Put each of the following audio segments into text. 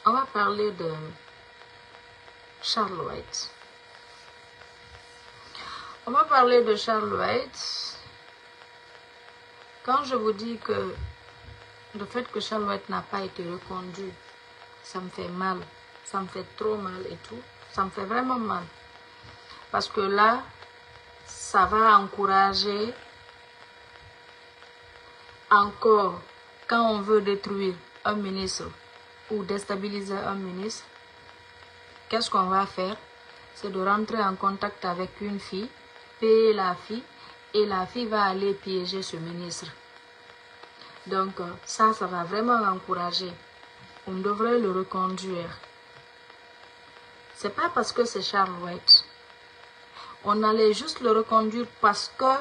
On va parler de Charles White. On va parler de Charles White. Quand je vous dis que le fait que Charles White n'a pas été reconduit, ça me fait mal. Ça me fait trop mal et tout. Ça me fait vraiment mal. Parce que là, ça va encourager encore, quand on veut détruire un ministre ou déstabiliser un ministre, qu'est-ce qu'on va faire? C'est de rentrer en contact avec une fille, payer la fille, et la fille va aller piéger ce ministre. Donc ça va vraiment encourager. On devrait le reconduire. C'est pas parce que c'est Charles White. On allait juste le reconduire parce que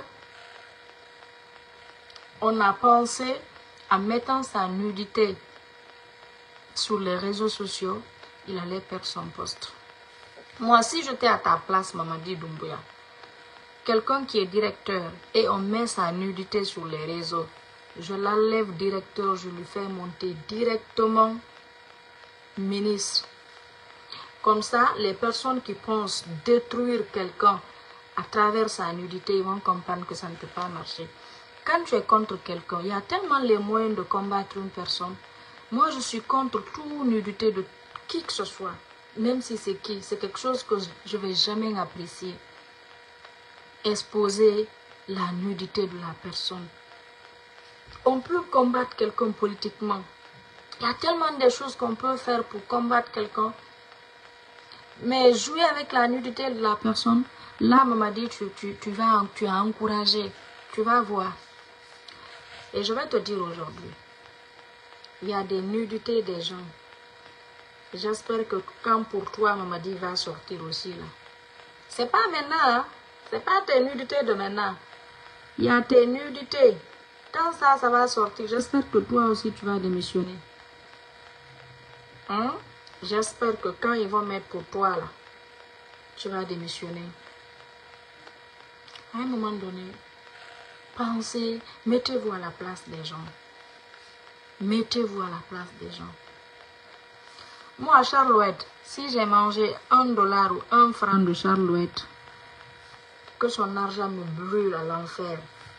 on a pensé en mettant sa nudité sur les réseaux sociaux, il allait perdre son poste. Moi, si j'étais à ta place, Mamadi Doumbouya, quelqu'un qui est directeur et on met sa nudité sur les réseaux, je l'enlève directeur, je lui fais monter directement ministre. Comme ça, les personnes qui pensent détruire quelqu'un à travers sa nudité, ils vont comprendre que ça ne peut pas marcher. Quand tu es contre quelqu'un, il y a tellement les moyens de combattre une personne. Moi, je suis contre toute nudité de qui que ce soit. Même si c'est qui, c'est quelque chose que je ne vais jamais apprécier. Exposer la nudité de la personne. On peut combattre quelqu'un politiquement. Il y a tellement de choses qu'on peut faire pour combattre quelqu'un. Mais jouer avec la nudité de la personne, là, maman dit, tu as encouragé. Tu vas voir. Et je vais te dire aujourd'hui, il y a des nudités des gens. J'espère que quand pour toi, Mamadi va sortir aussi là. C'est pas maintenant, hein? C'est pas tes nudités de maintenant. Il y a tes nudités. Quand ça va sortir, j'espère que toi aussi tu vas démissionner. Hein? J'espère que quand ils vont mettre pour toi là, tu vas démissionner. À un moment donné, pensez, mettez-vous à la place des gens. Mettez-vous à la place des gens. Moi, Charles White, si j'ai mangé $1 ou 1 franc de Charles White, que son argent me brûle à l'enfer.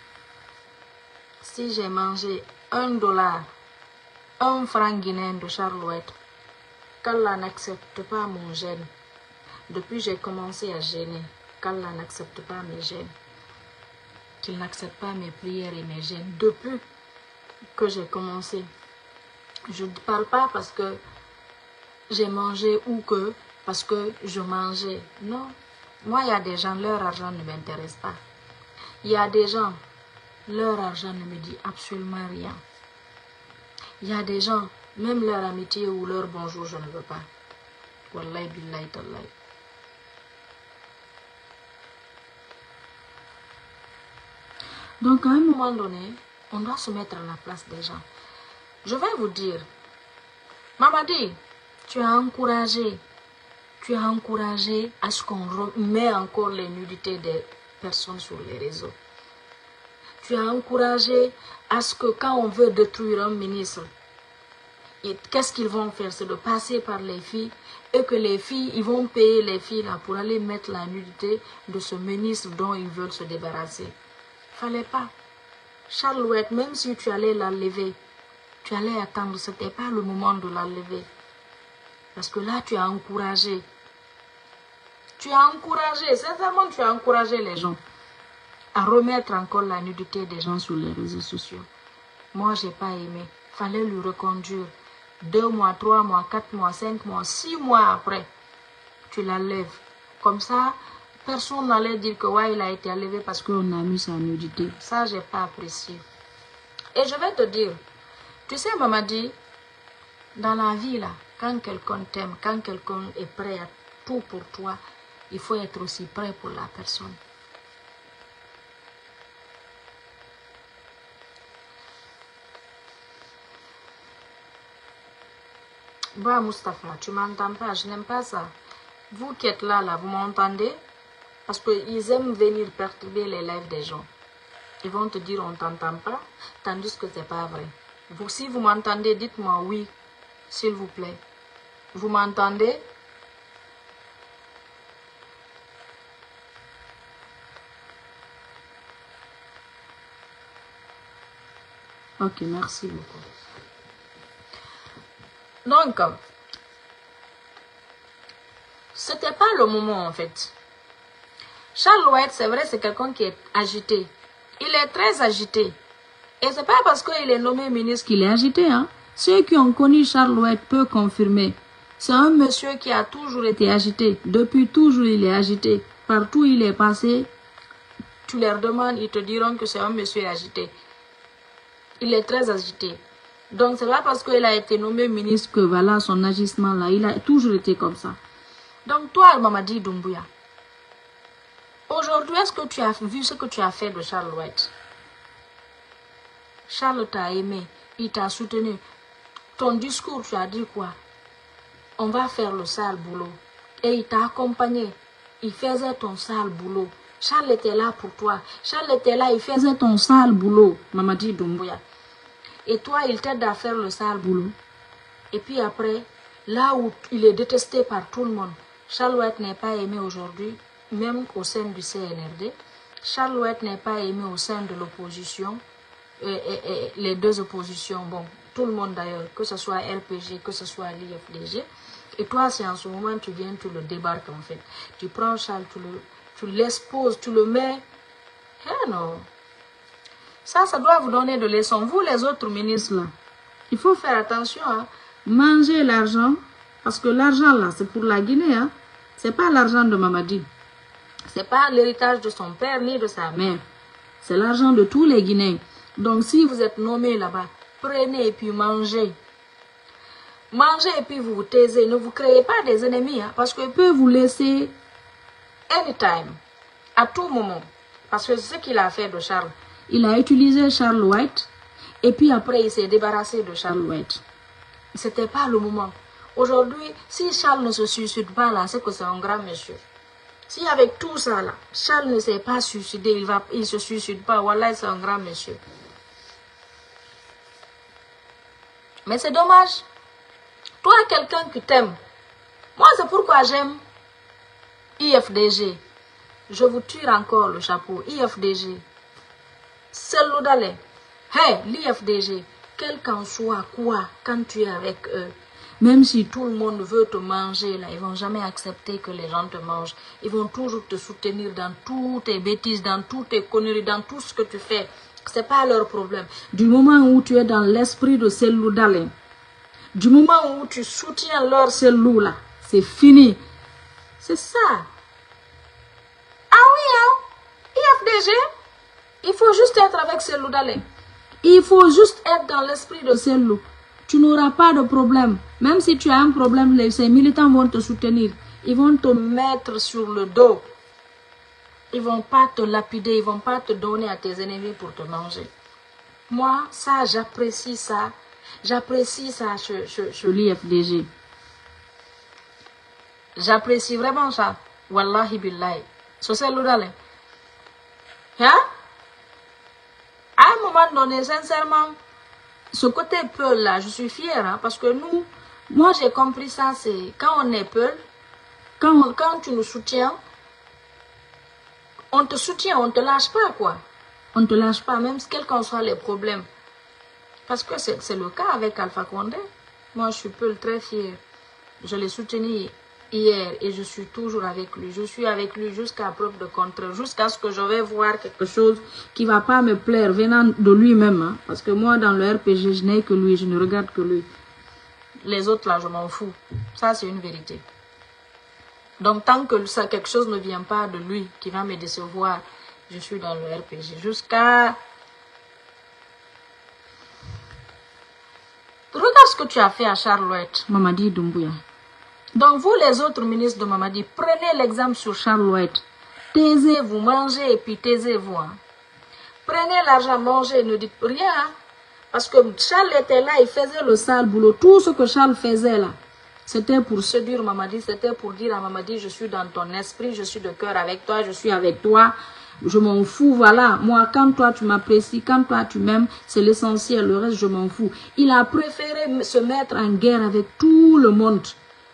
Si j'ai mangé $1, 1 franc guinéen de Charles White, qu'Allah n'accepte pas mon gène. Depuis j'ai commencé à gêner, qu'Allah n'accepte pas mes gènes. Qu'il n'accepte pas mes prières et mes gènes. Depuis que j'ai commencé, je ne parle pas parce que j'ai mangé ou que parce que je mangeais. Non. Moi, il y a des gens, leur argent ne m'intéresse pas. Il y a des gens, leur argent ne me dit absolument rien. Il y a des gens, même leur amitié ou leur bonjour, je ne veux pas. Wallahi billahi tallahi. Donc, à un moment donné, on doit se mettre à la place des gens. Je vais vous dire, Mamadi, tu as encouragé à ce qu'on met encore les nudités des personnes sur les réseaux. Tu as encouragé à ce que quand on veut détruire un ministre, qu'est-ce qu'ils vont faire? C'est de passer par les filles et que les filles, ils vont payer les filles là pour aller mettre la nudité de ce ministre dont ils veulent se débarrasser. Fallait pas. Charles White, même si tu allais l'enlever, tu allais attendre, ce n'était pas le moment de l'enlever. Parce que là, tu as encouragé. Tu as encouragé, sincèrement, tu as encouragé les gens à remettre encore la nudité des gens sur les réseaux sociaux. Moi, je n'ai pas aimé. Il fallait lui reconduire. 2 mois, 3 mois, 4 mois, 5 mois, 6 mois après, tu l'enlèves. Comme ça, personne n'allait dire que ouais, il a été enlevé parce qu'on a mis sa nudité. Ça, je n'ai pas apprécié. Et je vais te dire, tu sais, Mamadi, dans la vie, là, quand quelqu'un t'aime, quand quelqu'un est prêt à tout pour toi, il faut être aussi prêt pour la personne. Bah, Mustapha, tu m'entends pas, je n'aime pas ça. Vous qui êtes là, vous m'entendez? Parce qu'ils aiment venir perturber les lives des gens. Ils vont te dire on t'entend pas, tandis que c'est pas vrai. Si vous m'entendez, dites-moi oui, s'il vous plaît. Vous m'entendez? Ok, merci beaucoup. Donc, c'était pas le moment en fait. Charles White, c'est vrai, c'est quelqu'un qui est agité. Il est très agité. Et c'est pas parce qu'il est nommé ministre qu'il est agité. Hein. Ceux qui ont connu Charles White peuvent confirmer. C'est un monsieur qui a toujours été agité. Depuis toujours, il est agité. Partout où il est passé, tu leur demandes, ils te diront que c'est un monsieur agité. Il est très agité. Donc, c'est pas parce qu'il a été nommé ministre que voilà son agissement là. Il a toujours été comme ça. Donc, toi, Mamadi Doumbouya, aujourd'hui, est-ce que tu as vu ce que tu as fait de Charles White? Charles t'a aimé, il t'a soutenu. Ton discours, tu as dit quoi? On va faire le sale boulot. Et il t'a accompagné. Il faisait ton sale boulot. Charles était là pour toi. Charles était là, il faisait ton sale boulot, Mamadi Doumbouya. Et toi, il t'aide à faire le sale boulot. Et puis après, là où il est détesté par tout le monde, Charles White n'est pas aimé aujourd'hui, même au sein du CNRD. Charles White n'est pas aimé au sein de l'opposition. Et les deux oppositions, bon, tout le monde d'ailleurs, que ce soit RPG, que ce soit l'IFDG. Et toi, c'est en ce moment, tu viens, tu le débarques en fait. Tu prends Charles, tu l'exposes, tu le mets. Eh non. Ça doit vous donner de leçons. Vous, les autres ministres, là, il faut faire attention. Hein. Manger l'argent, parce que l'argent, là, c'est pour la Guinée. Hein. Ce n'est pas l'argent de Mamadi. Ce n'est pas l'héritage de son père ni de sa mère. C'est l'argent de tous les Guinéens. Donc, si vous êtes nommé là-bas, prenez et puis mangez. Mangez et puis vous vous taisez. Ne vous créez pas des ennemis. Hein, parce qu'ils peuvent vous laisser anytime, à tout moment. Parce que c'est ce qu'il a fait de Charles. Il a utilisé Charles White et puis après il s'est débarrassé de Charles White. Ce n'était pas le moment. Aujourd'hui, si Charles ne se suicide pas là, c'est que c'est un grand monsieur. Si avec tout ça là, Charles ne s'est pas suicidé, il ne se suicide pas, voilà, c'est un grand monsieur. Mais c'est dommage. Toi, quelqu'un qui t'aime. Moi, c'est pourquoi j'aime IFDG. Je vous tire encore le chapeau. IFDG. Cellou Dalein. Hey, l'IFDG. Quel qu'en soit quoi, quand tu es avec eux, même si tout le monde veut te manger, là, ils ne vont jamais accepter que les gens te mangent. Ils vont toujours te soutenir dans toutes tes bêtises, dans toutes tes conneries, dans tout ce que tu fais. Ce n'est pas leur problème. Du moment où tu es dans l'esprit de Cellou Dalein, du moment où tu soutiens leur Cellou là, c'est fini. C'est ça. Ah oui, hein? IFDG, il faut juste être avec Cellou Dalein. Il faut juste être dans l'esprit de Cellou. Tu n'auras pas de problème. Même si tu as un problème, ces militants vont te soutenir. Ils vont te mettre sur le dos. Ils ne vont pas te lapider. Ils ne vont pas te donner à tes ennemis pour te manger. Moi, ça, j'apprécie ça. J'apprécie ça chez l'IFDG. J'apprécie vraiment ça. Wallahi billahi. C'est Cellou Dalein. Hein? À un moment donné, sincèrement, ce côté peul là, je suis fière, hein, parce que nous, moi j'ai compris ça, c'est quand on est peul, quand tu nous soutiens, on te soutient, on ne te lâche pas quoi. On ne te lâche pas, même quels qu'en soient les problèmes. Parce que c'est le cas avec Alpha Condé. Moi je suis peul très fière. Je l'ai soutenu hier et je suis toujours avec lui. Je suis avec lui jusqu'à preuve de contraire, jusqu'à ce que je vais voir quelque chose qui ne va pas me plaire venant de lui-même. Hein. Parce que moi, dans le RPG, je n'ai que lui, je ne regarde que lui. Les autres, là, je m'en fous. Ça, c'est une vérité. Donc, tant que ça, quelque chose ne vient pas de lui, qui va me décevoir, je suis dans le RPG. Jusqu'à... Regarde ce que tu as fait à Charles White, Mamadi Doumbouya. Donc, vous, les autres ministres de Mamadi, prenez l'exemple sur Charles White. Taisez-vous, mangez et puis taisez-vous. Hein. Prenez l'argent, mangez, ne dites rien. Hein. Parce que Charles était là, il faisait le sale boulot. Tout ce que Charles faisait là, c'était pour séduire Mamadi, c'était pour dire à Mamadi, je suis dans ton esprit, je suis de cœur avec toi, je suis avec toi. Je m'en fous, voilà. Moi, quand toi, tu m'apprécies, quand toi, tu m'aimes, c'est l'essentiel. Le reste, je m'en fous. Il a préféré se mettre en guerre avec tout le monde.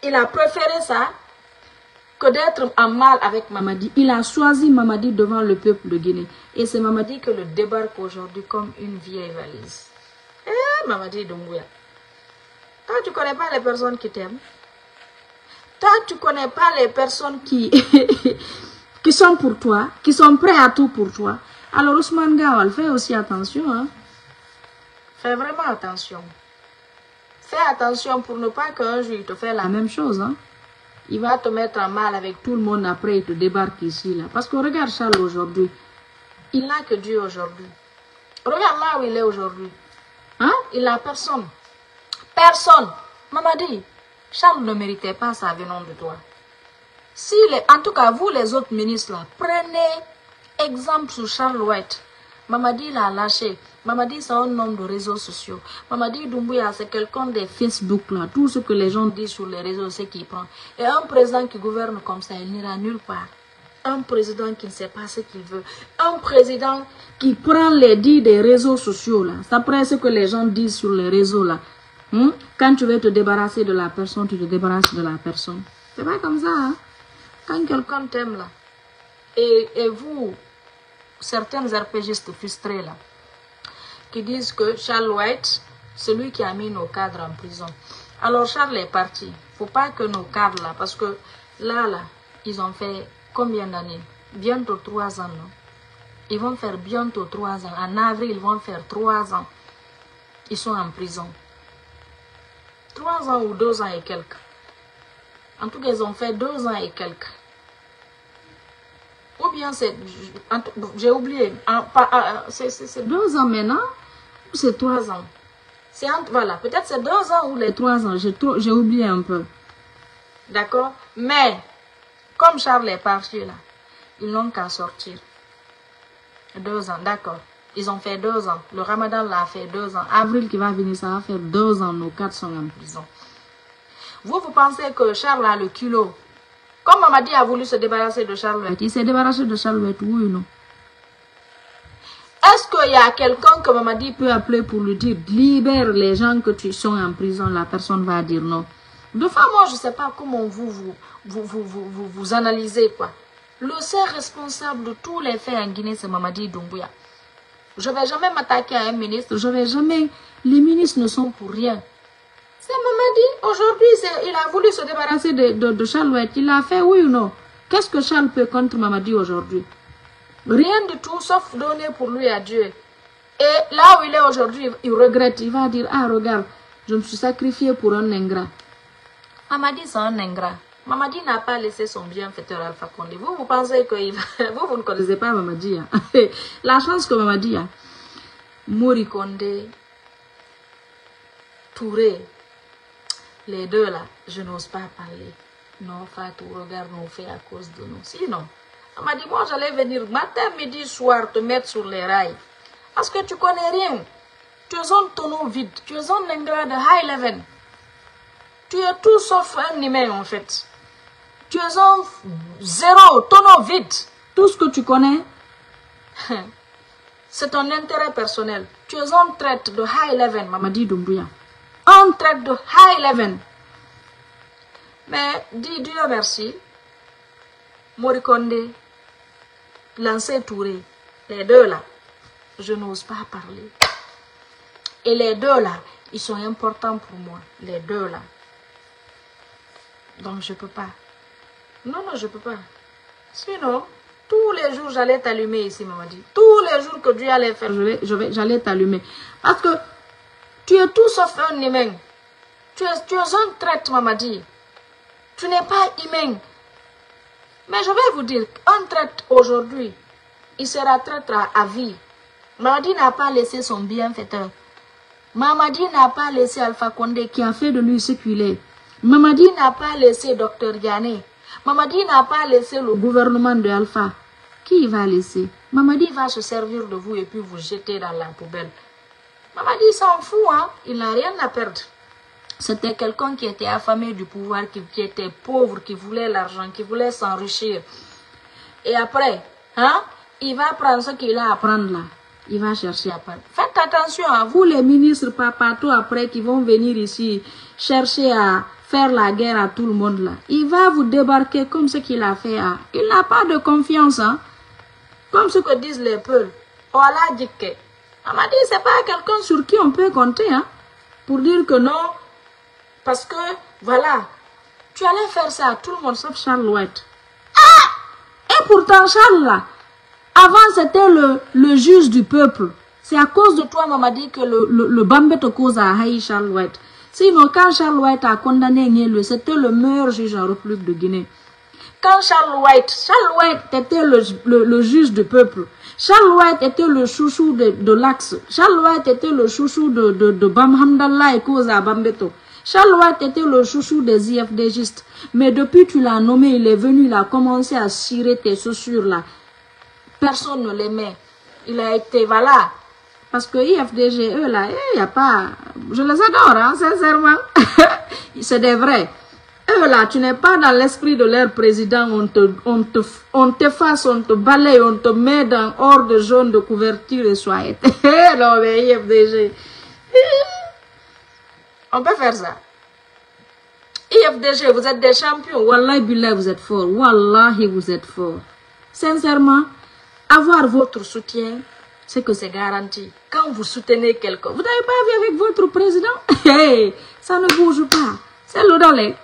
il a préféré ça que d'être en mal avec Mamadi. Il a choisi Mamadi devant le peuple de Guinée. Et c'est Mamadi que le débarque aujourd'hui comme une vieille valise. Mamadi Doumbouya. Toi, tu ne connais pas les personnes qui t'aiment. Toi, tu ne connais pas les personnes qui, qui sont pour toi, qui sont prêts à tout pour toi. Alors Ousmane Gawal, fais aussi attention. Hein. Fais vraiment attention. Fais attention pour ne pas qu'un jour il te fait la même chose. Hein. Il va te mettre en mal avec tout le monde après il te débarque ici. Là. Parce que regarde Charles aujourd'hui. Il n'a que Dieu aujourd'hui. Regarde là où il est aujourd'hui. Hein? Il n'a personne. Personne. Mamadi, Charles ne méritait pas ça venant de toi. Si en tout cas, vous les autres ministres, là, prenez exemple sur Charles White. Mamadi l'a lâché. Mamadi, c'est un homme de réseaux sociaux. Mamadi Doumbouya, c'est quelqu'un des Facebook, là. Tout ce que les gens disent sur les réseaux, c'est qu'il prend. Et un président qui gouverne comme ça, il n'ira nulle part. Un président qui ne sait pas ce qu'il veut. Un président qui prend les dits des réseaux sociaux, là. C'est après ce que les gens disent sur les réseaux, là. Quand tu veux te débarrasser de la personne, tu te débarrasses de la personne. C'est pas comme ça, hein. Quand quelqu'un t'aime, là, et vous, certains RPGistes frustrés, là, qui disent que Charles White, c'est lui qui a mis nos cadres en prison. Alors Charles est parti. Il ne faut pas que nos cadres là, parce que là, ils ont fait combien d'années? Bientôt 3 ans, non? Ils vont faire bientôt 3 ans. En avril, ils vont faire 3 ans. Ils sont en prison. 3 ans ou 2 ans et quelques. En tout cas, ils ont fait 2 ans et quelques. Ou bien c'est... J'ai oublié. C'est 2 ans maintenant. C'est 3 ans. Voilà, peut-être c'est 2 ans ou les 3 ans. J'ai oublié un peu. D'accord? Mais, comme Charles est parti là, ils n'ont qu'à sortir. 2 ans, d'accord. Ils ont fait 2 ans. Le Ramadan l'a fait 2 ans. Avril qui va venir, ça va faire 2 ans. Nos 4 sont en prison. Vous pensez que Charles a le culot? Comme Mamadi a voulu se débarrasser de Charles White, il s'est débarrassé de Charles White, oui ou non? Est-ce qu'il y a quelqu'un que Mamadi peut appeler pour lui dire libère les gens que tu sont en prison? La personne va dire non. De fois, moi, je ne sais pas comment vous analysez quoi. Le seul responsable de tous les faits en Guinée, c'est Mamadi Doumbouya. Je ne vais jamais m'attaquer à un ministre. Je vais jamais. Les ministres ne sont pour rien. C'est Mamadi. Aujourd'hui, il a voulu se débarrasser de Charles White. Il l'a fait, oui ou non? Qu'est-ce que Charles peut contre Mamadi aujourd'hui? Rien du tout, sauf donner pour lui à Dieu. Et là où il est aujourd'hui, il regrette. Il va dire, ah regarde, je me suis sacrifié pour un ingrat. Mamadi, c'est un ingrat. Mamadi n'a pas laissé son bienfaiteur Alpha Condé. Vous pensez que vous ne connaissez pas Mamadi. Hein? La chance que Mamadi a. Mori Condé, Touré, les deux là, je n'ose pas parler. Non, Fatou, regarde nos faits à cause de nous. Sinon, Mamadi, moi j'allais venir matin, midi, soir te mettre sur les rails. Parce que tu connais rien. Tu es un tonneau vide. Tu es un ingrat de high level. Tu es tout sauf un humain en fait. Tu es un zéro, tonneau vide. Tout ce que tu connais, c'est ton intérêt personnel. Tu es un traite de high level, Mamadi Doumbouya. Un traite de high level. Mais dis Dieu merci. Mori Condé, Lansé Touré, les deux là, je n'ose pas parler. Et les deux là, ils sont importants pour moi. Les deux là. Donc je peux pas. Non, je peux pas. Sinon, tous les jours, j'allais t'allumer ici, Mamadi. Tous les jours que Dieu allait faire, j'allais t'allumer. Parce que tu es tout sauf un humain. Tu es un traître, Mamadi. Tu n'es pas humain. Mais je vais vous dire, un traître aujourd'hui, il sera traître à vie. Mamadi n'a pas laissé son bienfaiteur. Mamadi n'a pas laissé Alpha Condé qui a fait de lui ce qu'il est. Mamadi n'a pas laissé Dr Diané. Mamadi n'a pas laissé le gouvernement de Alpha. Qui va laisser? Mamadi va se servir de vous et puis vous jeter dans la poubelle. Mamadi s'en fout, hein? Il n'a rien à perdre. C'était quelqu'un qui était affamé du pouvoir, qui était pauvre, qui voulait l'argent, qui voulait s'enrichir. Et après, hein? Il va prendre ce qu'il a à prendre là. Il va chercher à prendre. Faites attention à vous les ministres partout après qui vont venir ici chercher à faire la guerre à tout le monde là. Il va vous débarquer comme ce qu'il a fait. Hein. Il n'a pas de confiance. Hein. Comme ce que disent les peuples. Voilà, Dike. On m'a dit, c'est pas quelqu'un sur qui on peut compter. Hein, pour dire que non. Parce que, voilà. Tu allais faire ça à tout le monde sauf Charles White. Ah! Et pourtant, Charles là, avant c'était le juge du peuple. C'est à cause de toi, maman dit que le Bambeto cause a haï Charles White. Sinon, quand Charles White a condamné Nielue, c'était le meilleur juge en République de Guinée. Quand Charles White était le juge du peuple. Charles White était le chouchou de l'Axe. Charles White était le chouchou de Bamhamdallah et cause à Bambeto. Charles White était le chouchou des IFDGistes. Mais depuis que tu l'as nommé, il est venu, il a commencé à cirer tes chaussures là. Personne ne l'aimait. Il a été, voilà. Parce que IFDG, eux là, il n'y a pas... Je les adore, hein, sincèrement. C'est des vrais. Eux là, tu n'es pas dans l'esprit de leur président. On t'efface, on te balaye, on te met dans hors de zone de couverture et soyez. Non mais IFDG... On peut faire ça. IFDG, vous êtes des champions. Wallahi billah, vous êtes forts. Wallahi, vous êtes forts. Sincèrement, avoir votre soutien, c'est que c'est garanti. Quand vous soutenez quelqu'un, vous n'avez pas vu avec votre président? Hey, ça ne bouge pas. C'est le dolé.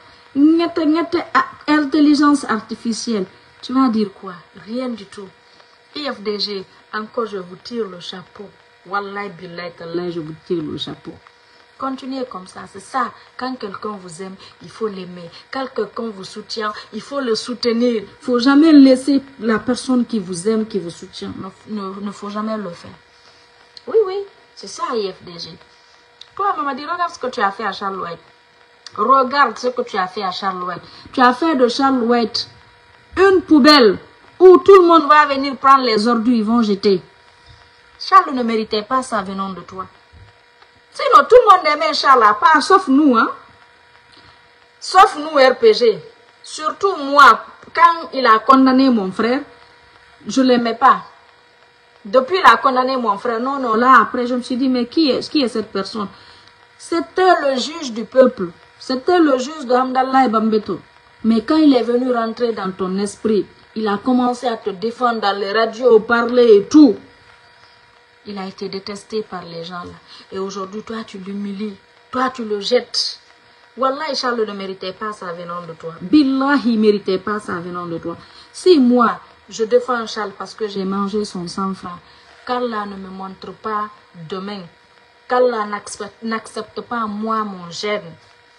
Intelligence artificielle. Tu vas dire quoi? Rien du tout. IFDG, encore je vous tire le chapeau. Wallahi billah, je vous tire le chapeau. Continuez comme ça, c'est ça. Quand quelqu'un vous aime, il faut l'aimer. Quand quelqu'un vous soutient, il faut le soutenir. Il ne faut jamais laisser la personne qui vous aime, qui vous soutient. Ne faut jamais le faire. Oui, oui, c'est ça IFDG. Toi, maman dit, regarde ce que tu as fait à Charles White. Regarde ce que tu as fait à Charles White. Tu as fait de Charles White une poubelle où tout le monde va venir prendre les ordures, ils vont jeter. Charles ne méritait pas ça venant de toi. Sinon, tout le monde aimait Charles, pas sauf nous, hein. Sauf nous, RPG. Surtout moi, quand il a condamné mon frère, je ne l'aimais pas. Depuis il a condamné mon frère, non, là, après, je me suis dit, mais qui est cette personne? C'était le juge du peuple. C'était le juge de Hamdallah et Bambeto. Mais quand il est venu rentrer dans ton esprit, il a commencé à te défendre dans les radios, parler et tout. Il a été détesté par les gens là. Et aujourd'hui, toi, tu l'humilies. Toi, tu le jettes. Wallah, Charles ne méritait pas ça venant de toi. Billah, il ne méritait pas ça venant de toi. Si moi, je défends Charles parce que j'ai mangé son 100 francs, qu'Allah ne me montre pas demain, qu'Allah n'accepte pas moi mon gène,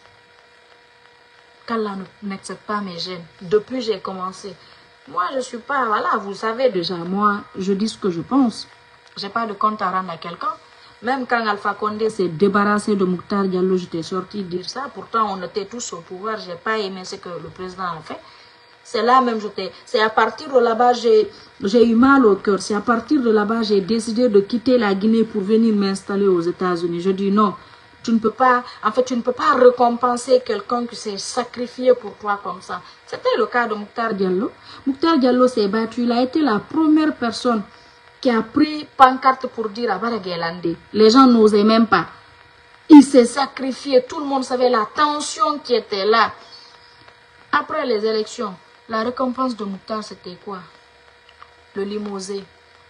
qu'Allah n'accepte pas mes gènes. Depuis que j'ai commencé. Moi, je ne suis pas, voilà, vous savez déjà, moi, je dis ce que je pense. Je n'ai pas de compte à rendre à quelqu'un. Même quand Alpha Condé s'est débarrassé de Mokhtar Diallo, j'étais sorti dire ça. Pourtant, on était tous au pouvoir. Je n'ai pas aimé ce que le président a fait. C'est là même, c'est à partir de là-bas, j'ai eu mal au cœur. C'est à partir de là-bas, j'ai décidé de quitter la Guinée pour venir m'installer aux États-Unis. Je dis non, tu ne peux pas, en fait, tu ne peux pas récompenser quelqu'un qui s'est sacrifié pour toi comme ça. C'était le cas de Mokhtar Diallo. Mokhtar Diallo s'est battu. Il a été la première personne qui a pris pancarte pour dire à Baraguelande. Les gens n'osaient même pas. Il s'est sacrifié. Tout le monde savait la tension qui était là. Après les élections, la récompense de Mokhtar, c'était quoi? Le limosé.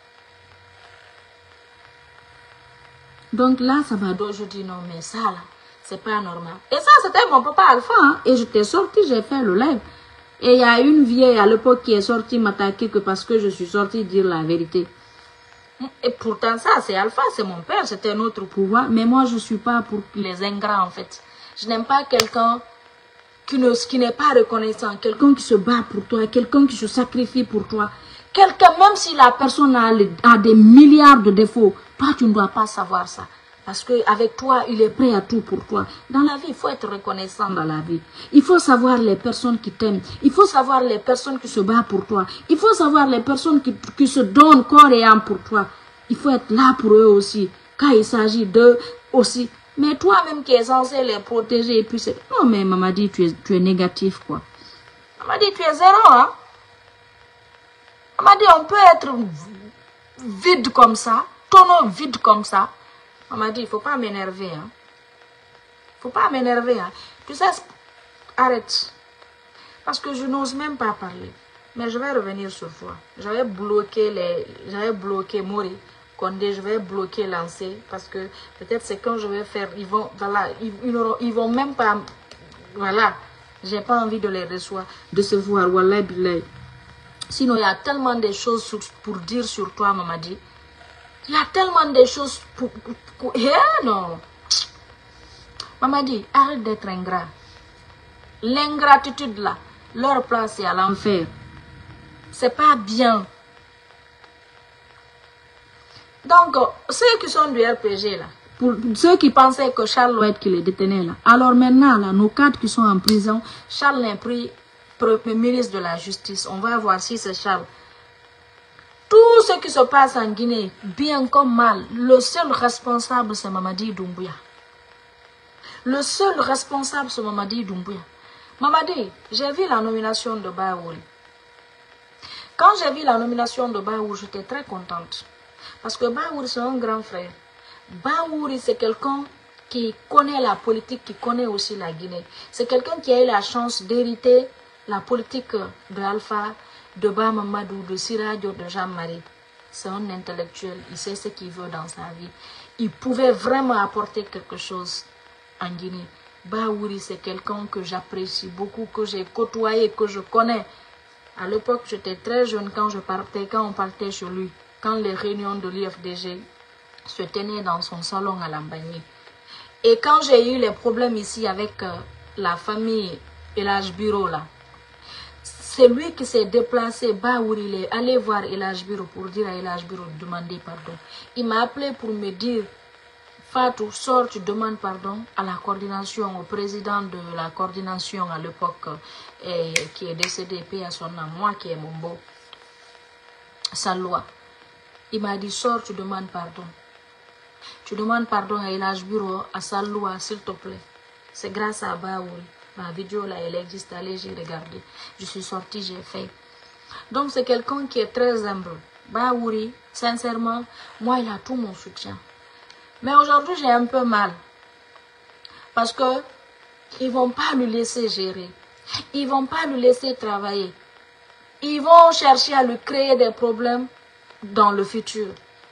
Donc là, ça m'a donné, je dis non, mais ça là, c'est pas normal. Et ça, c'était mon papa Alpha. Hein? Et j'étais sorti, j'ai fait le live. Et il y a une vieille à l'époque qui est sortie m'attaquer que parce que je suis sortie dire la vérité. Et pourtant ça, c'est Alpha, c'est mon père, c'était notre pouvoir. Mais moi, je ne suis pas pour les ingrats, en fait. Je n'aime pas quelqu'un qui n'est pas reconnaissant, quelqu'un qui se bat pour toi, quelqu'un qui se sacrifie pour toi. Quelqu'un, même si la personne a des milliards de défauts, toi, tu ne dois pas savoir ça. Parce qu'avec toi, il est prêt à tout pour toi. Dans la vie, il faut être reconnaissant dans la vie. Il faut savoir les personnes qui t'aiment. Il faut savoir les personnes qui se battent pour toi. Il faut savoir les personnes qui se donnent corps et âme pour toi. Il faut être là pour eux aussi. Quand il s'agit d'eux aussi. Mais toi-même qui es censé les protéger. Et puis non, mais maman dit, tu es négatif, quoi. Maman dit, tu es zéro, hein. Maman dit, on peut être vide comme ça. Tonneau vide comme ça. On m'a dit, il ne faut pas m'énerver. Hein. Il ne faut pas m'énerver. Hein. Tu sais, arrête. Parce que je n'ose même pas parler. Mais je vais revenir sur toi. J'avais bloqué Mori, Condé, je vais bloquer Lancé. Parce que peut-être c'est quand je vais faire, ils vont, voilà, ils vont même pas, voilà. J'ai pas envie de les recevoir, de se voir, wallah billah. Sinon, il y a tellement de choses pour dire sur toi, Mamadi. Il y a tellement de choses pour non. Mamadi, arrête d'être ingrat. L'ingratitude là, leur place est à l'enfer. C'est pas bien. Donc, ceux qui sont du RPG là, pour ceux qui pensaient que Charles Oued qui les détenait là, alors maintenant là, nos cadres qui sont en prison, Charles l'a pris premier ministre de la Justice. On va voir si c'est Charles. Tout ce qui se passe en Guinée, bien comme mal, le seul responsable c'est Mamadi Doumbouya. Le seul responsable c'est Mamadi Doumbouya. Mamadi, j'ai vu la nomination de Baouri. Quand j'ai vu la nomination de Baouri, j'étais très contente. Parce que Baouri, c'est un grand frère. Baouri, c'est quelqu'un qui connaît la politique, qui connaît aussi la Guinée. C'est quelqu'un qui a eu la chance d'hériter la politique de Alpha, de Ba Mamadou, de Siradio, de Jean-Marie. C'est un intellectuel, il sait ce qu'il veut dans sa vie. Il pouvait vraiment apporter quelque chose en Guinée. Baouri, c'est quelqu'un que j'apprécie beaucoup, que j'ai côtoyé, que je connais. À l'époque, j'étais très jeune quand on partait chez lui. Quand les réunions de l'IFDG se tenaient dans son salon à Lambagny. Et quand j'ai eu les problèmes ici avec la famille Elage Bureau là, c'est lui qui s'est déplacé, Baouri, il est allé voir Elage Bureau pour dire à Elage Bureau de demander pardon. Il m'a appelé pour me dire, Fatou, sors, tu demandes pardon à la coordination, au président de la coordination à l'époque, qui est décédé, paix à son âme, moi qui est mon beau, Saloua. Il m'a dit, sors, tu demandes pardon. Tu demandes pardon à Elage Bureau, à Saloua, s'il te plaît. C'est grâce à Baouri. Ma vidéo là, elle existe, allez, j'ai regardé. Je suis sortie, j'ai fait. Donc c'est quelqu'un qui est très humble. Baouri, sincèrement, moi il a tout mon soutien. Mais aujourd'hui j'ai un peu mal. Parce que ils vont pas lui laisser gérer. Ils vont pas lui laisser travailler. Ils vont chercher à lui créer des problèmes dans le futur.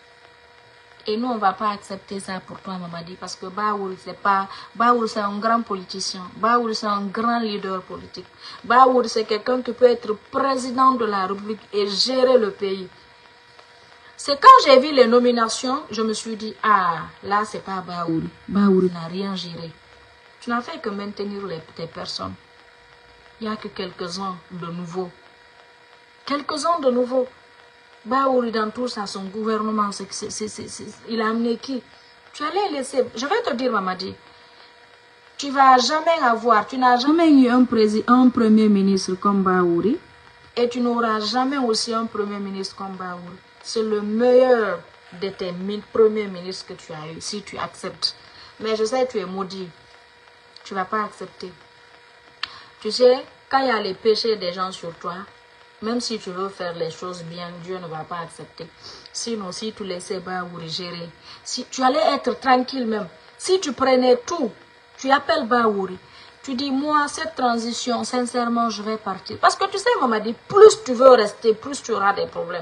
Et nous, on ne va pas accepter ça pour toi, Mamadi, parce que Baouri, c'est un grand politicien. Baouri, c'est un grand leader politique. Baouri, c'est quelqu'un qui peut être président de la République et gérer le pays. C'est quand j'ai vu les nominations, je me suis dit, ah, là, c'est pas Baouri. Baouri n'a rien géré. Tu n'as fait que maintenir tes personnes. Il n'y a que quelques-uns de nouveaux. Quelques-uns de nouveaux. Baouri dans tout ça, son gouvernement, il a amené qui? Tu allais laisser, je vais te dire Mamadi, tu n'as jamais eu un premier ministre comme Baouri et tu n'auras jamais aussi un premier ministre comme Baouri. C'est le meilleur de tes premiers ministres que tu as eu, si tu acceptes. Mais je sais que tu es maudit, tu ne vas pas accepter. Tu sais, quand il y a les péchés des gens sur toi, même si tu veux faire les choses bien, Dieu ne va pas accepter. Sinon, si tu laissais Baouri gérer, si tu allais être tranquille même, si tu prenais tout, tu appelles Baouri, tu dis, moi, cette transition, sincèrement, je vais partir. Parce que tu sais, Mamadi, plus tu veux rester, plus tu auras des problèmes.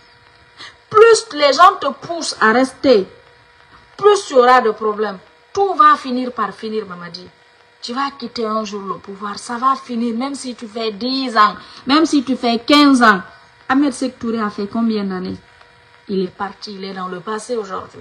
Plus les gens te poussent à rester, plus tu auras de problèmes. Tout va finir par finir, Mamadi. Tu vas quitter un jour le pouvoir, ça va finir, même si tu fais 10 ans, même si tu fais 15 ans. Ahmed Sékou Touré a fait combien d'années? Il est parti, il est dans le passé aujourd'hui.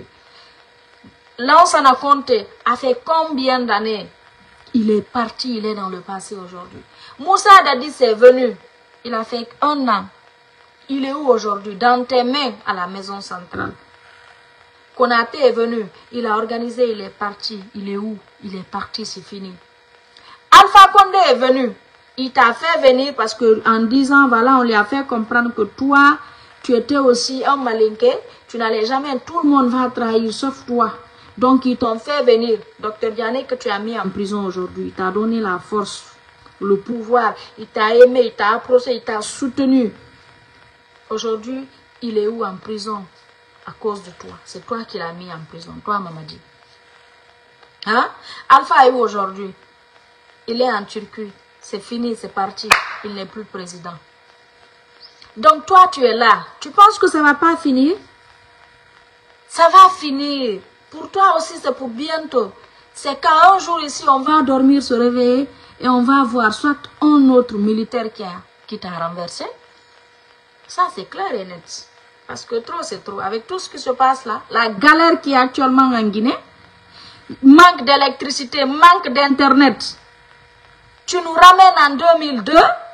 Lansana Conté a fait combien d'années? Il est parti, il est dans le passé aujourd'hui. Moussa Dadis est venu, il a fait 1 an. Il est où aujourd'hui? Dans tes mains à la maison centrale. Konaté est venu, il a organisé, il est parti. Il est où? Il est parti, c'est fini. Alpha Condé est venu. Il t'a fait venir parce que en disant, voilà, on lui a fait comprendre que toi, tu étais aussi un malinqué. Tu n'allais jamais, tout le monde va trahir sauf toi. Donc ils t'ont fait venir. Docteur Diané que tu as mis en prison aujourd'hui, il t'a donné la force, le pouvoir. Il t'a aimé, il t'a approché, il t'a soutenu. Aujourd'hui, il est où en prison? À cause de toi. C'est toi qui l'as mis en prison. Toi, Mamadi. Hein? Alpha est où aujourd'hui? Il est en Turquie. c'est fini, c'est parti. Il n'est plus président. Donc toi, tu es là. Tu penses que ça ne va pas finir? Ça va finir. Pour toi aussi, c'est pour bientôt. C'est quand un jour ici, on va dormir, se réveiller et on va voir soit un autre militaire qui t'a renversé. Ça, c'est clair et net. Parce que trop, c'est trop. Avec tout ce qui se passe là, la galère qui est actuellement en Guinée, manque d'électricité, manque d'internet. Tu nous ramènes en 2002.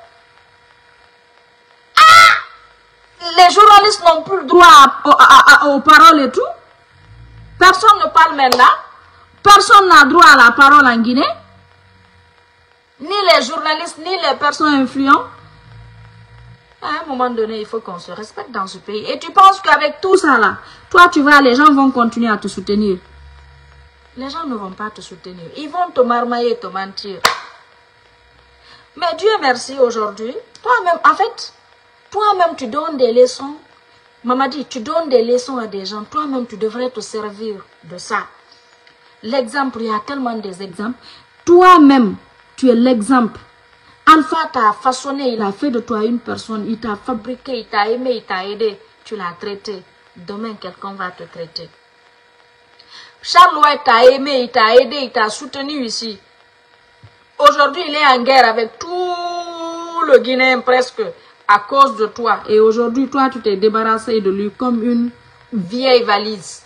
Les journalistes n'ont plus le droit aux paroles et tout. Personne ne parle maintenant. Personne n'a droit à la parole en Guinée. Ni les journalistes, ni les personnes influentes. À un moment donné, il faut qu'on se respecte dans ce pays. Et tu penses qu'avec tout ça là, toi tu vas, les gens vont continuer à te soutenir. Les gens ne vont pas te soutenir. Ils vont te marmailler, te mentir. Mais Dieu merci aujourd'hui. Toi-même, en fait, toi-même tu donnes des leçons. Maman dit, tu donnes des leçons à des gens. Toi-même, tu devrais te servir de ça. L'exemple, il y a tellement des exemples. Toi-même, tu es l'exemple. Alpha t'a façonné, il a fait de toi une personne. Il t'a fabriqué, il t'a aimé, il t'a aidé. Tu l'as traité. Demain, quelqu'un va te traiter. Charles White t'a aimé, il t'a aidé, il t'a soutenu ici. Aujourd'hui, il est en guerre avec tout le Guinéen presque à cause de toi. Et aujourd'hui, toi, tu t'es débarrassé de lui comme une vieille valise.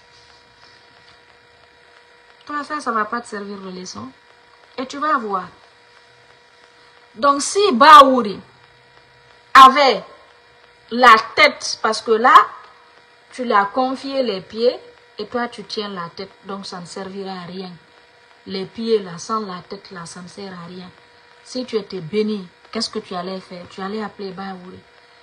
Toi, ça ne va pas te servir de leçon. Et tu vas voir. Donc, si Baouri avait la tête, parce que là, tu lui as confié les pieds et toi, tu tiens la tête. Donc, ça ne servira à rien. Les pieds, là, sans la tête, là, ça ne sert à rien. Si tu étais béni, qu'est-ce que tu allais faire? Tu allais appeler Baouri.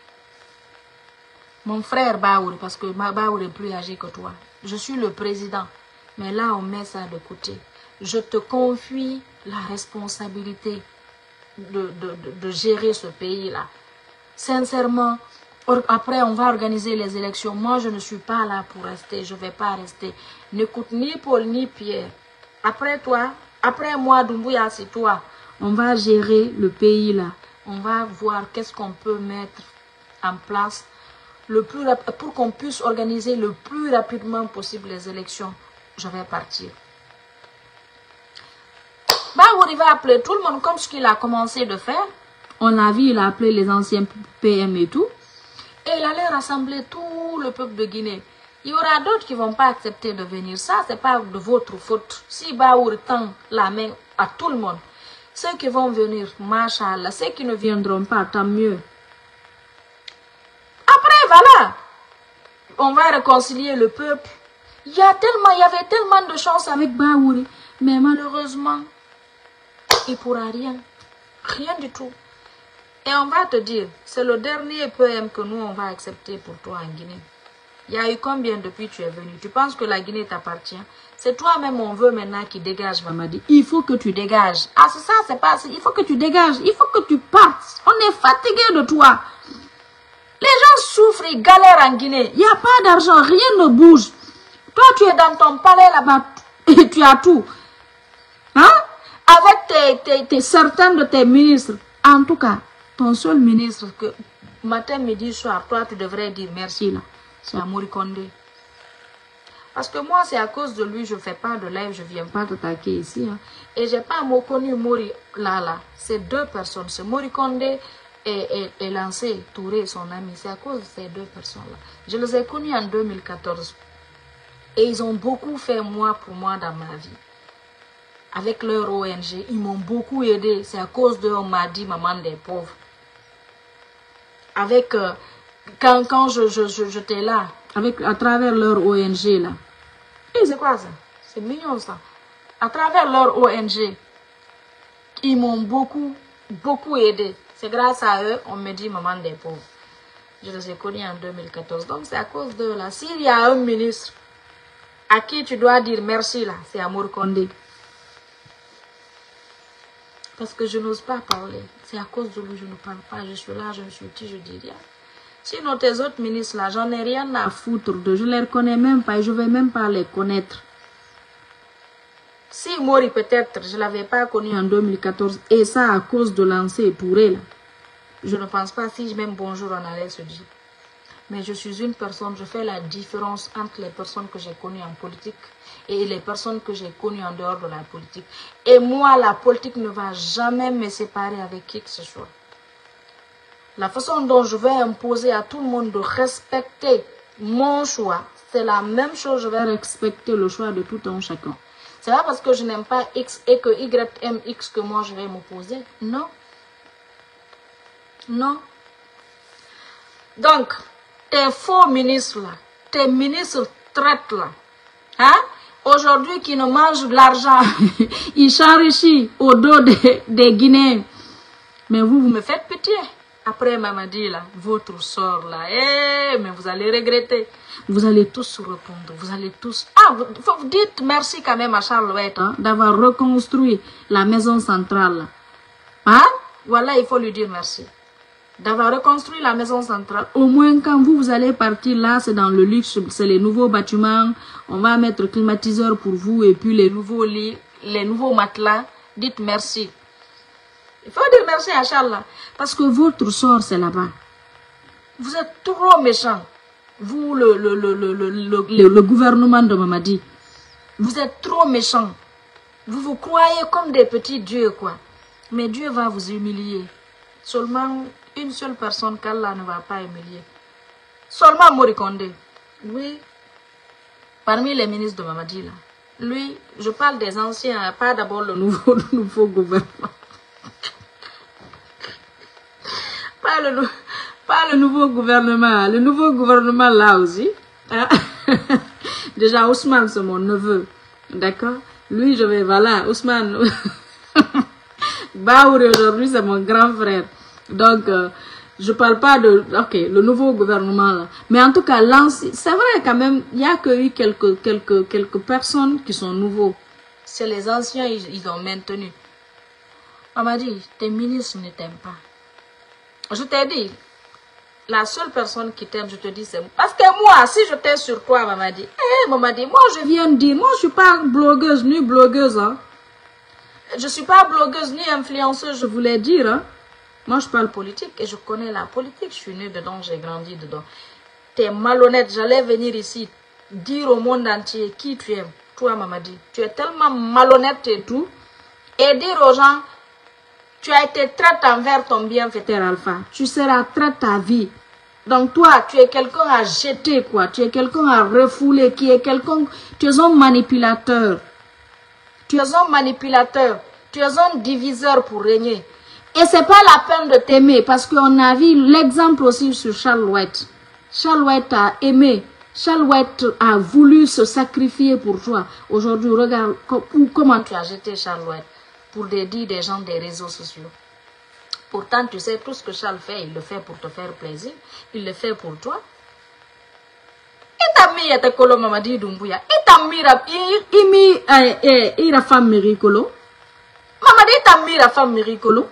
Mon frère Baouri, parce que Baouri est plus âgé que toi. Je suis le président. Mais là, on met ça de côté. Je te confie la responsabilité de gérer ce pays-là. Sincèrement, après, on va organiser les élections. Moi, je ne suis pas là pour rester. Je ne vais pas rester. N'écoute ni Paul ni Pierre. Après toi, après moi, Doumbouya, c'est toi. On va gérer le pays-là. On va voir qu'est-ce qu'on peut mettre en place pour qu'on puisse organiser le plus rapidement possible les élections. Je vais partir. Baouri va appeler tout le monde comme ce qu'il a commencé de faire. On a vu, il a appelé les anciens PM et tout. Et il allait rassembler tout le peuple de Guinée. Il y aura d'autres qui ne vont pas accepter de venir. Ça, ce n'est pas de votre faute. Si Baouri tend la main à tout le monde, ceux qui vont venir, machallah, ceux qui ne viendront pas, tant mieux. Après, voilà, on va réconcilier le peuple. Il y avait tellement de chance avec Baouri, mais malheureusement, il ne pourra rien. Rien du tout. Et on va te dire, c'est le dernier PM que nous, on va accepter pour toi en Guinée. Il y a eu combien depuis que tu es venu? Tu penses que la Guinée t'appartient? C'est toi-même, on veut maintenant qu'il dégage, Mamadi. Il faut que tu dégages. Ah, c'est ça, c'est pas ça. Il faut que tu dégages. Il faut que tu partes. On est fatigué de toi. Les gens souffrent, ils galèrent en Guinée. Il n'y a pas d'argent, rien ne bouge. Toi, tu es dans ton palais là-bas et tu as tout. Hein? Avec certains de tes ministres. En tout cas, ton seul ministre que matin, midi, soir, toi, tu devrais dire merci là. C'est Amori Condé. Parce que moi, c'est à cause de lui, je ne fais pas de live, je ne viens pas t'attaquer ici. Hein. Et je n'ai pas connu Mori là. C'est deux personnes. C'est Mori Condé et Lancé Touré, son ami. C'est à cause de ces deux personnes-là. Je les ai connus en 2014. Et ils ont beaucoup fait pour moi dans ma vie. Avec leur ONG, ils m'ont beaucoup aidé. C'est à cause d'eux, on m'a dit maman des pauvres. Avec... Quand j'étais là, à travers leur ONG là. Et c'est quoi ça? C'est mignon ça. À travers leur ONG, ils m'ont beaucoup aidé. C'est grâce à eux, on me dit maman des pauvres. Je les ai connus en 2014. Donc c'est à cause d'eux là. S'il y a un ministre à qui tu dois dire merci là, c'est Amori Condé. Parce que je n'ose pas parler. C'est à cause de lui, je ne parle pas. Je suis là, je me suis dit, je dis rien. Sinon, tes autres ministres là, j'en ai rien à foutre de. Je ne les connais même pas et je ne vais même pas les connaître. Si Si Mori, peut-être, je ne l'avais pas connu en 2014, et ça à cause de l'ancien Touré, là. Je ne pense pas, si même bonjour, on allait se dire. Mais je suis une personne, je fais la différence entre les personnes que j'ai connues en politique et les personnes que j'ai connues en dehors de la politique. Et moi, la politique ne va jamais me séparer avec qui que ce soit. La façon dont je vais imposer à tout le monde de respecter mon choix, c'est la même chose, je vais respecter le choix de tout un chacun. C'est pas parce que je n'aime pas X et que Y aime X que moi je vais m'opposer. Non. Non. Donc, tes faux ministres là, tes ministres traites là, hein, aujourd'hui qui ne mangent de l'argent, ils s'enrichissent au dos des Guinéens. Mais vous me faites pitié. Après Mamadi là, votre sort là, mais vous allez regretter. Vous allez tous répondre, vous allez tous... Ah, vous dites merci quand même à Charles Ouette hein, d'avoir reconstruit la maison centrale là. Hein? Voilà, il faut lui dire merci. D'avoir reconstruit la maison centrale. Au moins, quand vous allez partir là, c'est dans le luxe, c'est les nouveaux bâtiments. On va mettre climatiseur pour vous et puis les nouveaux lits, les nouveaux matelas. Dites merci. Il faut dire merci à Charles là. Parce que votre sort, c'est là-bas. Vous êtes trop méchants. Vous, le gouvernement de Mamadi. Vous êtes trop méchants. Vous vous croyez comme des petits dieux, quoi. Mais Dieu va vous humilier. Seulement une seule personne qu'Allah ne va pas humilier. Seulement Mori Kondé. Oui. Parmi les ministres de Mamadi, là. Lui, je parle des anciens, pas d'abord le nouveau gouvernement. Pas le nouveau gouvernement. Le nouveau gouvernement là aussi. Hein? Déjà, Ousmane, c'est mon neveu. D'accord? Lui, je vais, voilà, Ousmane. Baouri, aujourd'hui, c'est mon grand frère. Donc, je parle pas de, ok, le nouveau gouvernement là. Mais en tout cas, c'est vrai quand même, il y a que eu quelques personnes qui sont nouveaux. C'est les anciens, ils ont maintenu. On m'a dit, tes ministres ne t'aiment pas. Je t'ai dit, la seule personne qui t'aime, je te dis, c'est moi. Parce que moi, si je t'ai sur toi, maman dit, moi je viens de dire, moi je suis pas blogueuse ni blogueuse, hein. Je suis pas blogueuse ni influenceuse, je voulais dire, hein. Moi je parle politique et je connais la politique, je suis née dedans, j'ai grandi dedans. T'es malhonnête, j'allais venir ici dire au monde entier qui tu aimes. Toi, maman dit, tu es tellement malhonnête et tout. Et dire aux gens, tu as été traite envers ton bienfaiteur Alpha. Tu seras traite à vie. Donc toi, tu es quelqu'un à jeter, quoi. Tu es quelqu'un à refouler, qui est quelqu'un... Tu es un manipulateur. Tu es un manipulateur. Tu es un diviseur pour régner. Et c'est pas la peine de t'aimer, parce qu'on a vu l'exemple aussi sur Charles Ouette. Charles Ouette a aimé. Charles Ouette a voulu se sacrifier pour toi. Aujourd'hui, regarde comment tu as jeté Charles Ouette. Pour dire des gens des réseaux sociaux. Pourtant, tu sais, tout ce que Charles fait, il le fait pour te faire plaisir. Il le fait pour toi. Et ta mère te colo Mamadi Doumbouya. Et ta mère il a femme miricolo. Mamadi ta mère femme miricolo.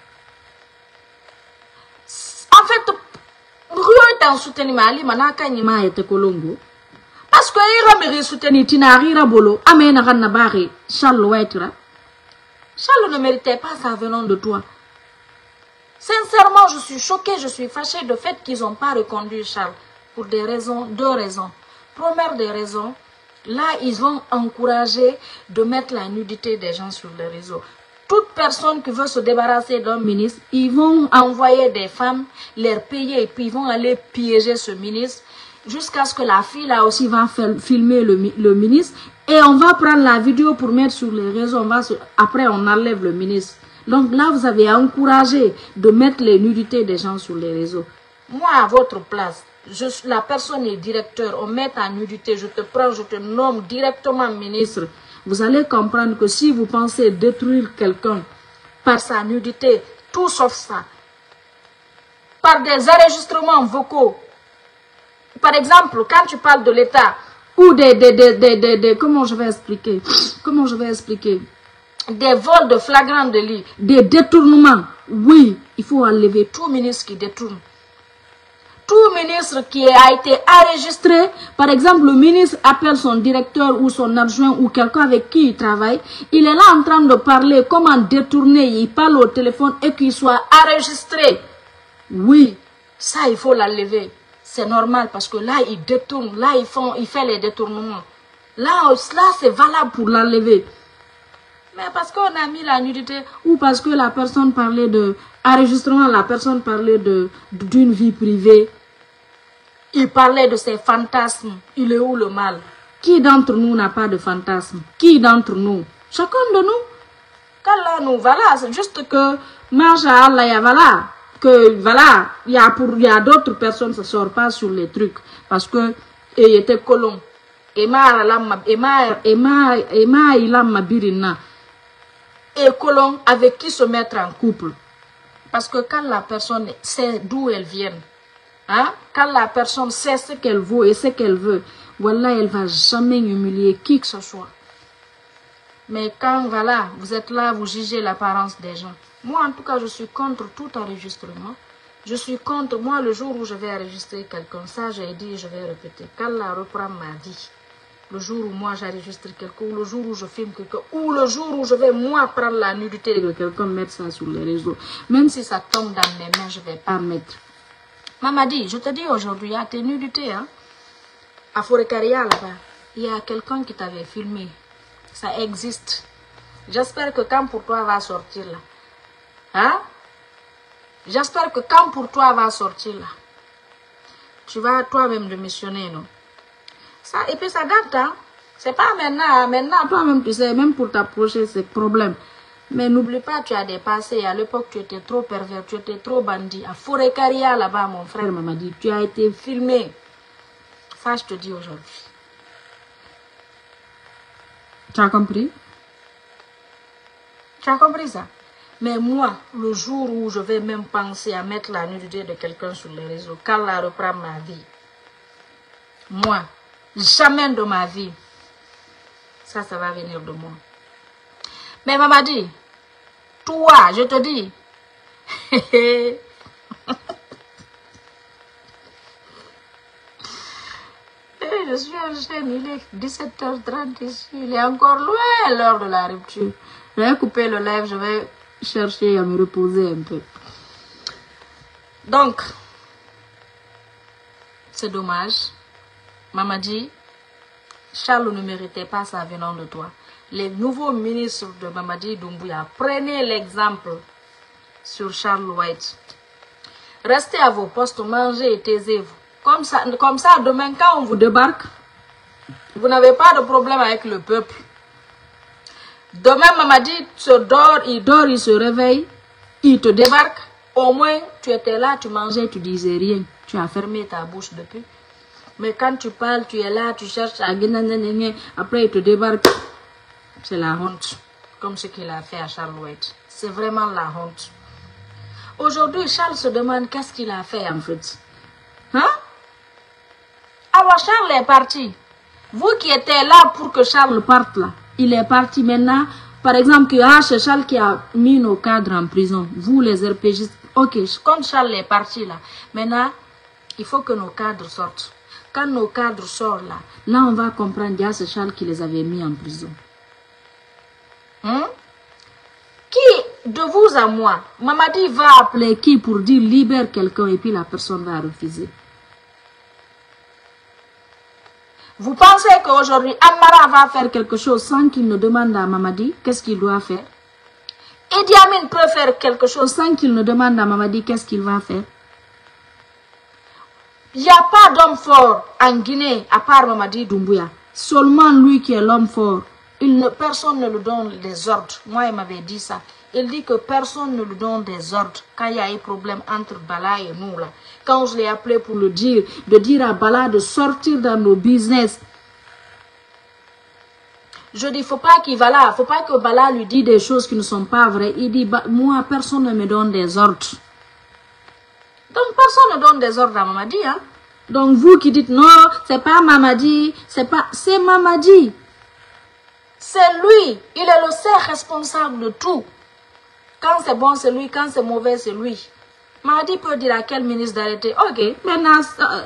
En fait, Rio est en soutenu mali manaka nyima ete kolongo. Parce que ira miri soutenu tinarira bolo. Amena ganabari Charles Ouette. Charles ne méritait pas ça venant de toi. Sincèrement, je suis choquée, je suis fâchée du fait qu'ils n'ont pas reconduit Charles. Pour des raisons, deux raisons. Première des raisons, là, ils vont encourager de mettre la nudité des gens sur les réseaux. Toute personne qui veut se débarrasser d'un ministre, ils vont envoyer des femmes, les payer, et puis ils vont aller piéger ce ministre, jusqu'à ce que la fille, là aussi, va filmer le ministre. Et on va prendre la vidéo pour mettre sur les réseaux. Après, on enlève le ministre. Donc là, vous avez encouragé de mettre les nudités des gens sur les réseaux. Moi, à votre place, la personne est directeur. On met ta nudité, je te prends, je te nomme directement ministre. Vous allez comprendre que si vous pensez détruire quelqu'un par sa nudité, tout sauf ça, par des enregistrements vocaux, par exemple, quand tu parles de l'État, ou comment je vais expliquer, des vols de flagrant délit, des détournements, oui, il faut enlever tout ministre qui détourne. Tout ministre qui a été enregistré, par exemple, le ministre appelle son directeur ou son adjoint ou quelqu'un avec qui il travaille, il est là en train de parler comment détourner, il parle au téléphone et qu'il soit enregistré. Oui, ça il faut l'enlever. C'est normal parce que là il détourne, là il fait les détournements. Là c'est valable pour l'enlever. Mais parce qu'on a mis la nudité ou parce que la personne parlait de enregistrement, la personne parlait d'une vie privée. Il parlait de ses fantasmes. Il est où le mal? Qui d'entre nous n'a pas de fantasmes? Qui d'entre nous? Chacun de nous. Quand là, nous, voilà, c'est juste que, Masha'Allah, voilà, que, voilà, il y a d'autres personnes, ça ne sort pas sur les trucs. Parce que, il était colon. Et colon avec qui se mettre en couple. Parce que quand la personne sait d'où elle vient, hein, quand la personne sait ce qu'elle vaut et ce qu'elle veut, voilà, elle ne va jamais humilier qui que ce soit. Mais quand, voilà, vous êtes là, vous jugez l'apparence des gens. Moi, en tout cas, je suis contre tout enregistrement. Je suis contre, moi, le jour où je vais enregistrer quelqu'un, ça, j'ai dit, je vais répéter. Qu'Allah reprend ma vie. Le jour où moi j'enregistre quelqu'un, ou le jour où je filme quelqu'un, ou le jour où je vais moi prendre la nudité de quelqu'un, mettre ça sur les réseaux. Même si ça tombe dans mes mains, je ne vais pas mettre. Maman dit, je te dis aujourd'hui, il y a tes nudités, hein. À Forêt-Caria, là-bas, il y a quelqu'un qui t'avait filmé. Ça existe. J'espère que quand pour toi va sortir là, hein. J'espère que quand pour toi va sortir là, tu vas toi-même le missionner, non? Ça, et puis ça date, hein. C'est pas maintenant. Maintenant, toi-même, tu sais, même pour t'approcher, c'est problème. Mais n'oublie pas, tu as dépassé. À l'époque, tu étais trop pervers, tu étais trop bandit. À Forêt-Caria, là-bas, mon frère m'a dit, tu as été filmé. Ça, je te dis aujourd'hui. Tu as compris? Tu as compris ça? Mais moi, le jour où je vais même penser à mettre la nudité de quelqu'un sur les réseaux, qu'Allah reprend ma vie, moi, jamais de ma vie, ça va venir de moi. Mais maman dit, toi, je te dis, je suis en chaîne, il est 17h30 ici, il est encore loin l'heure de la rupture. Je vais couper le live, je vais chercher à me reposer un peu. Donc, c'est dommage. Maman dit, Charles ne méritait pas ça venant de toi. Les nouveaux ministres de Mamadi Doumbouya, prenez l'exemple sur Charles White. Restez à vos postes, mangez et taisez-vous. Comme ça, demain, quand on vous débarque, vous n'avez pas de problème avec le peuple. Demain, Mamadi il dort, il se réveille, il te débarque. Au moins, tu étais là, tu mangeais, tu disais rien. Tu as fermé ta bouche depuis. Mais quand tu parles, tu es là, tu cherches à gagner, après il te débarque. C'est la honte. Comme ce qu'il a fait à Charles White. C'est vraiment la honte. Aujourd'hui, Charles se demande qu'est-ce qu'il a fait en fait. Hein? Alors Charles est parti. Vous qui étiez là pour que Charles parte là, il est parti maintenant. Par exemple, c'est Charles qui a mis nos cadres en prison. Vous les RPGistes, ok, comme Charles est parti là, maintenant, il faut que nos cadres sortent. Quand nos cadres sortent là, on va comprendre que c'est Charles qui les avait mis en prison. Qui de vous à moi, Mamadi va appeler qui pour dire libère quelqu'un et puis la personne va refuser? Vous pensez qu'aujourd'hui, Amara va faire quelque chose sans qu'il ne demande à Mamadi qu'est-ce qu'il doit faire? Idi Amin peut faire quelque chose sans qu'il ne demande à Mamadi qu'est-ce qu'il va faire? Il n'y a pas d'homme fort en Guinée à part Mamadi Doumbouya. Seulement lui qui est l'homme fort. Personne ne lui donne des ordres. Moi, il m'avait dit ça. Il dit que personne ne lui donne des ordres. Quand il y a eu problème entre Bala et nous, là, quand je l'ai appelé pour le dire, de dire à Bala de sortir dans nos business. Je dis, faut pas que Bala lui dise des choses qui ne sont pas vraies. Il dit, moi, personne ne me donne des ordres. Donc, personne ne donne des ordres à Mamadi, hein. Donc, vous qui dites, non, c'est pas Mamadi, c'est Mamadi. C'est lui, il est le seul responsable de tout. Quand c'est bon, c'est lui, quand c'est mauvais, c'est lui. Mamadi peut dire à quel ministre d'arrêter. Ok, maintenant,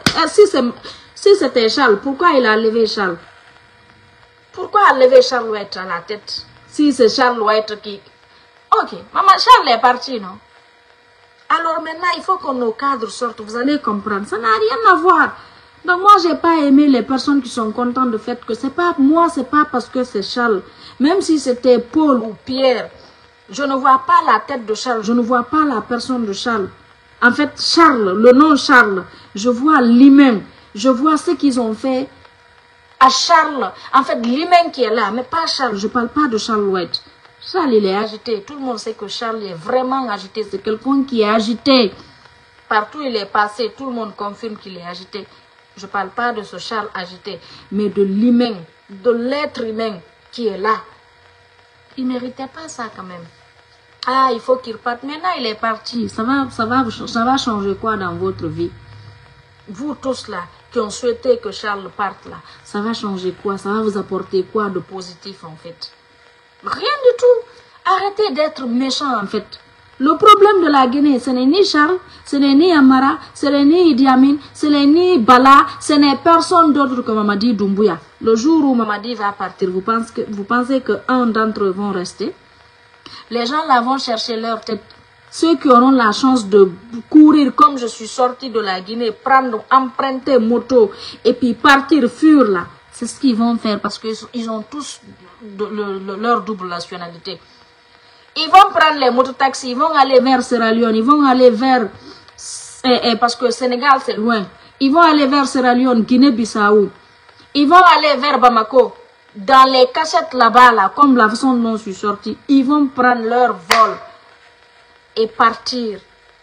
si c'était Charles, pourquoi il a levé Charles? Pourquoi lever Charles Ouattara à la tête? Si c'est Charles Ouattara qui... Ok, maman, Charles est parti, non? Alors maintenant, il faut que nos cadres sortent. Vous allez comprendre. Ça n'a rien à voir. Donc moi, j'ai pas aimé les personnes qui sont contentes du fait que c'est pas moi, c'est pas parce que c'est Charles. Même si c'était Paul ou Pierre, je ne vois pas la tête de Charles. Je ne vois pas la personne de Charles. En fait, Charles, le nom Charles, je vois l'humain. Je vois ce qu'ils ont fait à Charles. En fait, l'humain qui est là, mais pas Charles. Je parle pas de Charles White. Charles, il est agité. Tout le monde sait que Charles est vraiment agité. C'est quelqu'un qui est agité. Partout où il est passé, tout le monde confirme qu'il est agité. Je ne parle pas de ce Charles agité, mais de l'humain, de l'être humain qui est là. Il ne méritait pas ça quand même. Ah, il faut qu'il parte. Maintenant, il est parti. Ça va changer quoi dans votre vie? Vous tous là, qui ont souhaité que Charles parte là, ça va changer quoi? Ça va vous apporter quoi de positif en fait? Rien du tout. Arrêtez d'être méchant en fait. Le problème de la Guinée, ce n'est ni Charles, ce n'est ni Amara, ce n'est ni Idi Amin, ce n'est ni Bala, ce n'est personne d'autre que Mamadi Doumbouya. Le jour où Mamadi va partir, vous pensez qu'un d'entre eux vont rester? Les gens là vont chercher leur tête. Ceux qui auront la chance de courir comme je suis sorti de la Guinée, prendre, emprunter moto et puis partir, fuir là, c'est ce qu'ils vont faire parce qu'ils ont tous leur double nationalité. Ils vont prendre les mototaxis, ils vont aller vers Sierra Leone, ils vont aller vers... parce que le Sénégal, c'est loin. Ils vont aller vers Sierra Leone, Guinée-Bissau. Ils vont aller vers Bamako. Dans les cachettes là-bas, là, comme la façon dont je suis sorti, ils vont prendre leur vol et partir.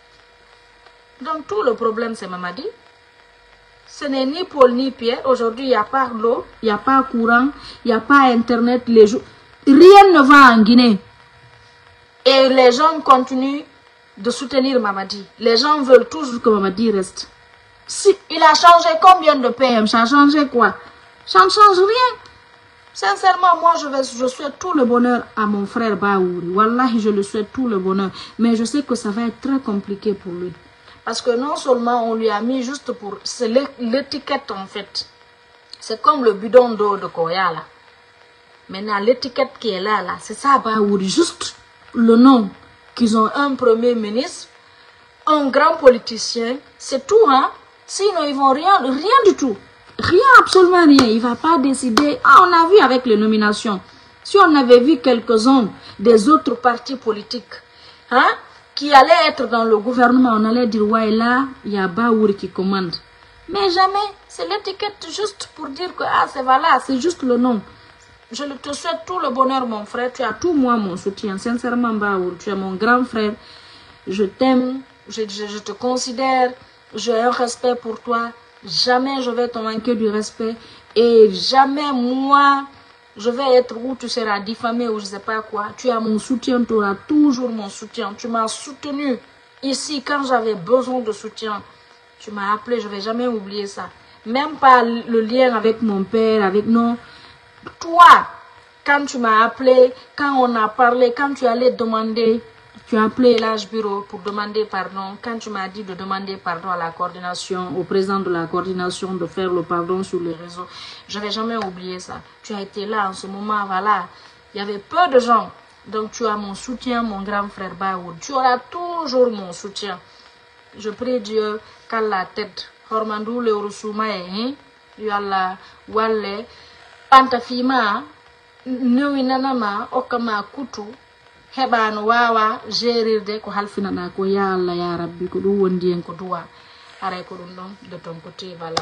Donc tout le problème, c'est Mamadi. Ce n'est ni Paul ni Pierre. Aujourd'hui, il n'y a pas l'eau, il n'y a pas courant, il n'y a pas Internet. Rien ne va en Guinée. Et les gens continuent de soutenir Mamadi. Les gens veulent toujours que Mamadi reste. Si il a changé combien de PM? Ça a changé quoi? Ça ne change rien. Sincèrement, moi, je souhaite tout le bonheur à mon frère Baouri. Wallahi, je le souhaite tout le bonheur. Mais je sais que ça va être très compliqué pour lui. Parce que non seulement on lui a mis juste pour... C'est l'étiquette en fait. C'est comme le bidon d'eau de Koya là. Maintenant, l'étiquette qui est là, c'est ça Baouri. Juste le nom qu'ils ont un premier ministre, un grand politicien, c'est tout, hein. Sinon, ils vont rien du tout. Rien, absolument rien. Il ne va pas décider. Ah, on a vu avec les nominations. Si on avait vu quelques-uns des autres partis politiques, hein, qui allaient être dans le gouvernement, on allait dire, ouais, là, il y a Baouri qui commande. Mais jamais. C'est l'étiquette juste pour dire que, ah, c'est voilà, c'est juste le nom. Je te souhaite tout le bonheur, mon frère. Tu as tout moi, mon soutien. Sincèrement, Baouri, tu es mon grand frère. Je t'aime, je te considère, j'ai un respect pour toi. Jamais je vais te manquer du respect. Et jamais moi, je vais être où tu seras diffamé ou je ne sais pas quoi. Tu as mon soutien, tu auras toujours mon soutien. Tu m'as soutenu ici quand j'avais besoin de soutien. Tu m'as appelé, je ne vais jamais oublier ça. Même pas le lien avec mon père, avec non. Toi, quand tu m'as appelé, quand on a parlé, quand tu allais demander, tu as appelé l'âge bureau pour demander pardon. Quand tu m'as dit de demander pardon à la coordination, au président de la coordination, de faire le pardon sur les réseaux, je ne vais jamais oublier ça. Tu as été là en ce moment, voilà. Il y avait peu de gens. Donc tu as mon soutien, mon grand frère Baoud. Tu auras toujours mon soutien. Je prie Dieu qu'à la tête, Hormandou le Rusumae, Yalla, Walle, Pantafima, Nuinanama, Okama Kutu, Heban Wawa, Gérirde, ko halfinana ko ya Allah ya Rabbi ko dum wondi en ko duwa are ko dum non de ton côté voilà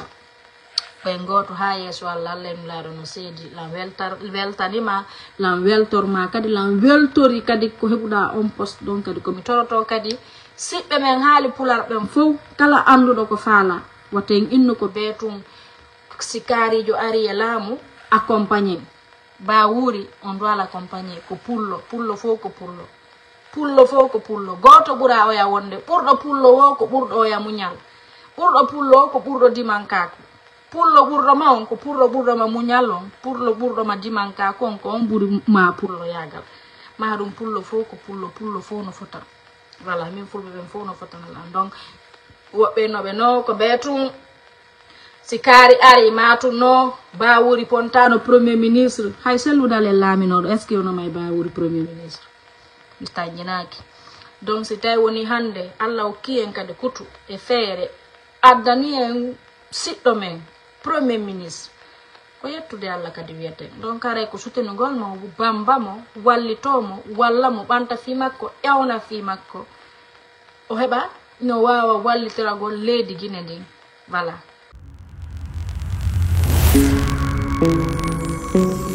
ɓe goto ha yeso Allah lem laaro no seedi lan weltanima lan weltorma kadi lan weltori kadi ko heɓuɗa on poste donc kadi komi toroto kadi siɓɓe men haali pular ɓen fof kala anduɗo ko faala waten innu ko beetum sikarijo ari e laamu accompagné Baouri, on doit l'accompagner. Ko pullo fo ko pullo. Pullo fo ko pullo. Goto ɓura oya wonde. Ɓurɗo pullo wo ko ɓurɗo oya muñal. Ɓurɗo pullo ko ɓurɗo dimankako. Pullo ɓurɗo ma on ko ɓurɗo ma muñal on. Pullo ɓurɗo ma dimankako on ko on ɓuri ma pullo yagal. Ma ɗum pullo fo ko pullo fo no fota. voilà min fulɓe ɓen fof no fotanala donc woɓɓe noɓe no ko ɓeetum si kaari ari matunno Bawuri pontano premier ministre hay selludale laaminoɗo est ce que onomay Bawuri premier ministre mi tañinaki donc si tawi woni hande Allah hokki en kadi kutu e feere addani en siɗɗo men premier ministre ko yettude Allah kadi wiyete donc kare ko sutenugol mo bamba mo wallitomo walla mo ɓanta fi makko ƴewna fi makko o heɓa no wawa wallitiragol leydi Guinée ndin voilà